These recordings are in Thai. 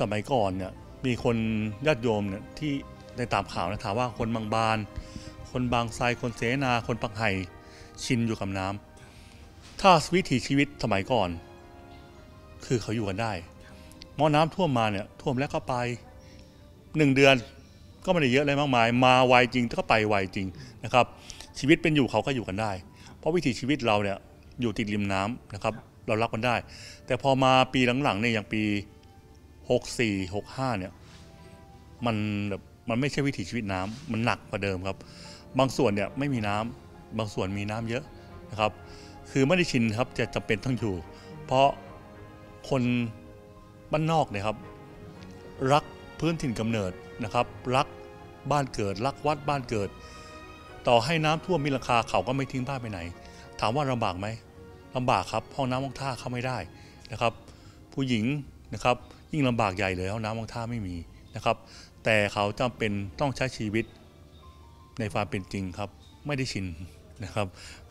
สมัยก่อนเนี่ยมีคนญาติโยมเนี่ยที่ในตามข่าวนะถามว่าคนบางบานคนบางไทรคนเสนาคนปักไห่ชินอยู่กับน้ำถ้าวิถีชีวิตสมัยก่อนคือเขาอยู่กันได้เมื่อน้ำท่วมมาเนี่ยท่วมแล้วก็ไป1 เดือนก็ไม่ได้เยอะอะไรมากมายมาไวจริงก็ไปไวจริงนะครับชีวิตเป็นอยู่เขาก็อยู่กันได้เพราะวิถีชีวิตเราเนี่ยอยู่ติดริมน้ำนะครับเรารับกันได้แต่พอมาปีหลังๆเนี่ยอย่างปี64 65เนี่ยมันไม่ใช่วิถีชีวิตน้ำมันหนักกว่าเดิมครับบางส่วนเนี่ยไม่มีน้ำบางส่วนมีน้ำเยอะนะครับคือไม่ได้ชินครับจะจำเป็นต้องอยู่เพราะคนบ้านนอกเนี่ยครับรักพื้นถิ่นกำเนิดนะครับรักบ้านเกิดรักวัดบ้านเกิดต่อให้น้ำท่วมมีราคาเขาก็ไม่ทิ้งบ้านไปไหนถามว่าลำบากไหมลำบากครับห้องน้ำห้องท่าเข้าไม่ได้นะครับผู้หญิงนะครับยิ่งลำบากใหญ่เลยห้องน้ำห้องท่าไม่มีนะครับแต่เขาจำเป็นต้องใช้ชีวิตในความเป็นจริงครับไม่ได้ชินนะครับ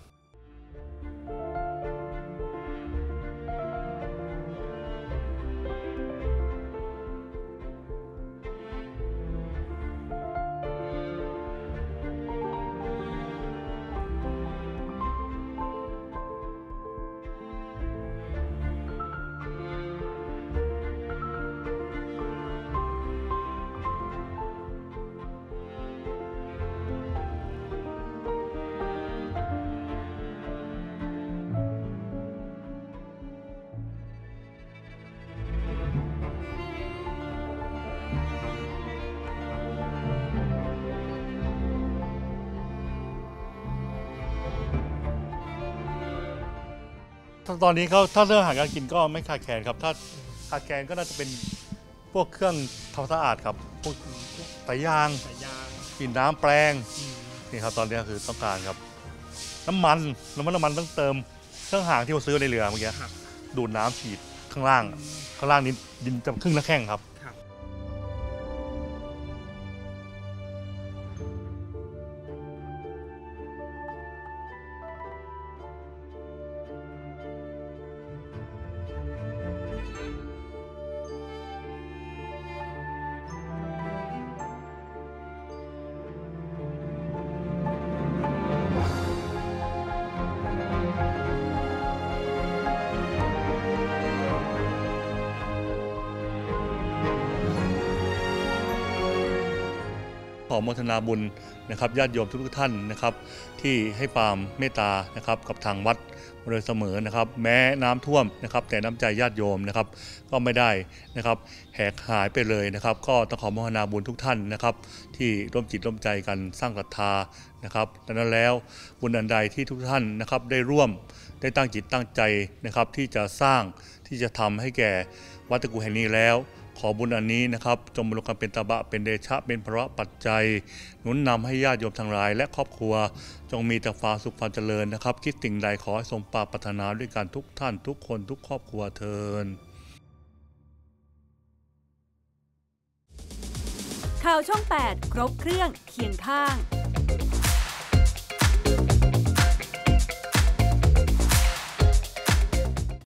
ตอนนี้เขาถ้าเรื่องอาหารการกินก็ไม่ขาดแคลนครับถ้าขาดแคลนก็น่าจะเป็นพวกเครื่องทำสะอาดครับพวกสายยางกินน้ำแปลงนี่ครับตอนนี้คือต้องการครับน้ำมันต้องเติมเครื่องหางที่เราซื้อในเรือเมื่อกี้ดูดน้ำฉีดข้างล่างนี้ดินจะครึ่งละแข้งครับขอโมทนาบุญนะครับญาติโยมทุกท่านนะครับที่ให้ความเมตตานะครับกับทางวัดมาโดยเสมอนะครับแม้น้ำท่วมนะครับแต่น้ำใจญาติโยมนะครับก็ไม่ได้นะครับแหกหายไปเลยนะครับก็ต้องขอโมทนาบุญทุกท่านนะครับที่ร่วมจิตร่วมใจกันสร้างศรัทธานะครับดังนั้นแล้วบุญอันใดที่ทุกท่านนะครับได้ร่วมได้ตั้งจิตตั้งใจนะครับที่จะสร้างที่จะทำให้แก่วัดตะกูแห่งนี้แล้วขอบุญอันนี้นะครับจงบรรลุเป็นตบะเป็นเดชะเป็นพระปัจจัยหนุนนำให้ญาติโยมทั้งหลายและครอบครัวจงมีแต่ความสุขความเจริญนะครับคิดสิ่งใดขอให้สมปรารถนาด้วยกันทุกท่านทุกคนทุกครอบครัวเทินข่าวช่อง 8 ครบเครื่องเคียงข้าง